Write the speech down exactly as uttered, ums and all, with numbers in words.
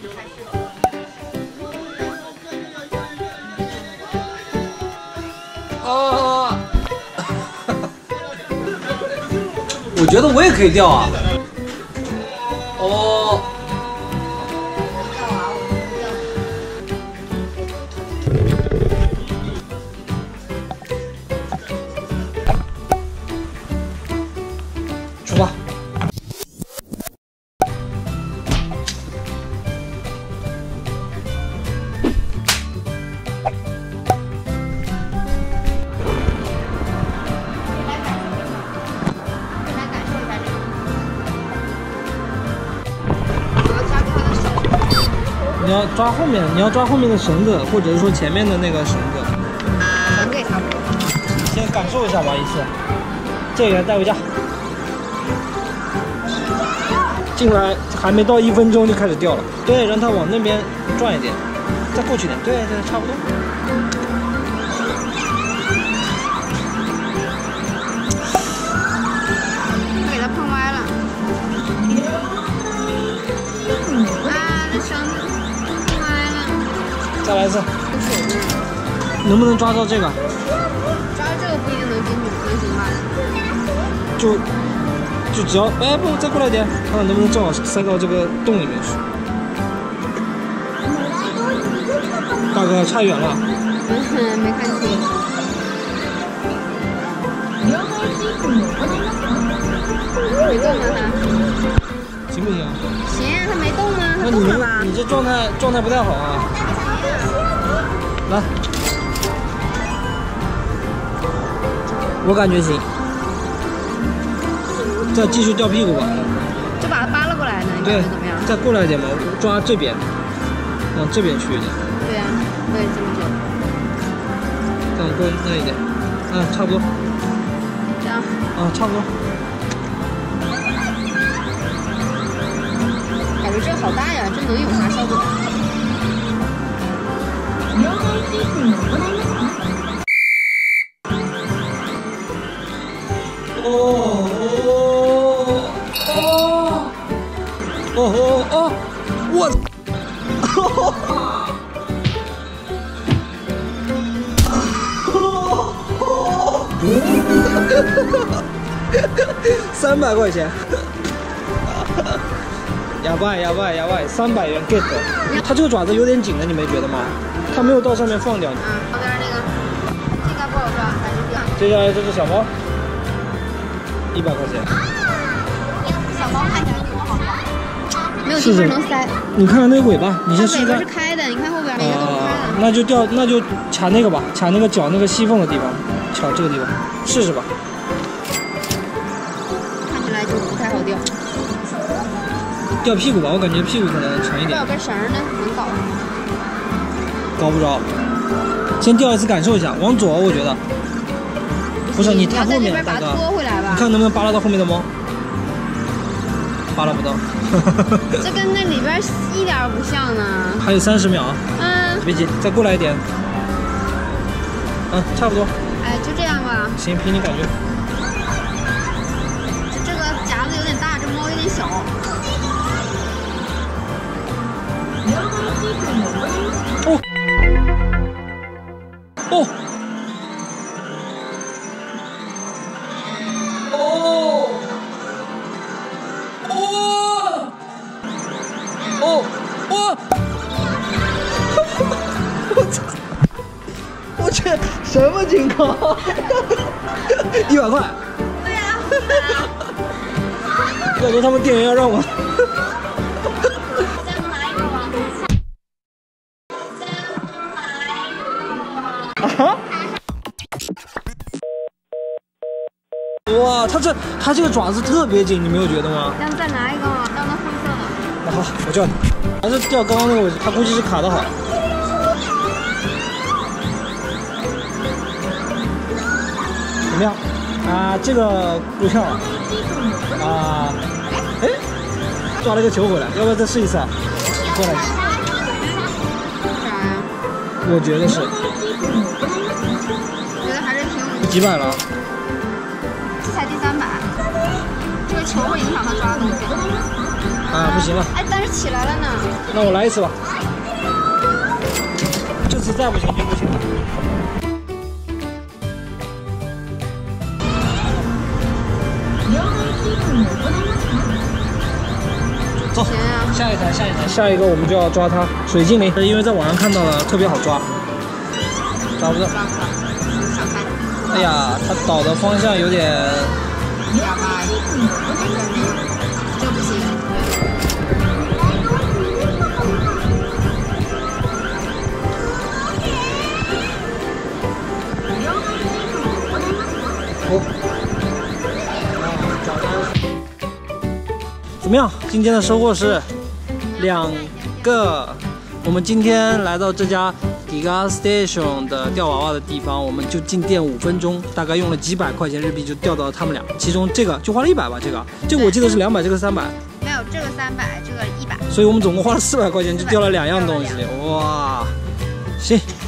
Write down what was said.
哦，我觉得我也可以钓啊。哦。 出发！你要抓后面，你要抓后面的绳子，或者是说前面的那个绳子。 绳子也差不多。 先感受一下吧，一次。这个带回家。 进来还没到一分钟就开始掉了，对，让它往那边转一点，再过去点，对对，差不多。 给它碰歪了。啊，这绳子碰歪了。 再来一次。能不能抓到这个？ 抓这个不一定能进去，能行吧？ 就。 就只要哎不再过来点，看看能不能正好塞到这个洞里面去。大哥差远了。 嗯，没看清。没动吗他？ 行不行？ 行，他没动吗？ 那你你这状态状态不太好啊。来，我感觉行。 再继续吊屁股吧， 就把它扒拉过来呢，你感觉怎么样？ 再过来一点吧，抓这边，往这边去一点。 对呀、啊，我也这么觉得。 再往过那一点，嗯，差不多。 这样。 啊，差不多。 感觉这个好大呀，这能有啥效果？ 哦。 哦哦哦！我，三百块钱，哑巴哑巴哑巴，三百元 get。它这个爪子有点紧的，你没觉得吗？它没有到上面放掉。 啊，旁边那个，这个不好抓，还是这样。 接下来这只小猫，一百块钱。 小猫看起来比我好抓。 没有地方能塞， 你看看那个尾巴，你先试试看。 尾巴是开的，你看后边每个都是开的。 那就掉，那就卡那个吧，卡那个脚那个细缝的地方，卡这个地方，试试吧。 看起来就不太好掉。 掉屁股吧，我感觉屁股可能沉一点。 这有根绳呢，能搞。 搞不着。先掉一次感受一下，往左，我觉得。不是你太后面，大哥。你看能不能扒拉到后面的猫？ 扒拉不到， 这跟那里边一点不像呢。 还有三十秒啊！ 嗯， 别急，再过来一点。嗯，差不多。 哎，就这样吧。 行，凭你感觉。 这个夹子有点大，这猫有点小。 哦。哦。哦。 哦，我，我操！我去，什么情况？一百块。对呀。我感觉他们店员要让我。 再能拿一个吗？ 啊？哇，它这它这个爪子特别紧，你没有觉得吗？ 要不再拿一个吗？要那灰色的。 那好，我叫你。还是掉刚刚那个位置，它估计是卡的好。怎么样？啊，这个够呛了。啊，哎，抓了个球回来，要不要再试一次啊？过来。 啥呀？ 我觉得是。 觉得还是挺有。 几百了？ 这才第三百。这个球会影响他抓东西。 啊，不行了。 哎，但是起来了呢。 那我来一次吧。这次再不行就不行了。走，下一台，下一台，下一个我们就要抓它，水精灵，因为在网上看到了，特别好抓，抓不到。哎呀，它倒的方向有点。 这不行。 哦。怎么样？今天的收获是两个。我们今天来到这家 Giga Station 的钓娃娃的地方，我们就进店五分钟，大概用了几百块钱日币就钓到了他们俩。其中这个就花了一百吧，这个这个我记得是两百，这个三百。 没有，这个三百，这个一百。 所以我们总共花了四百块钱就钓了两样东西，哇！行。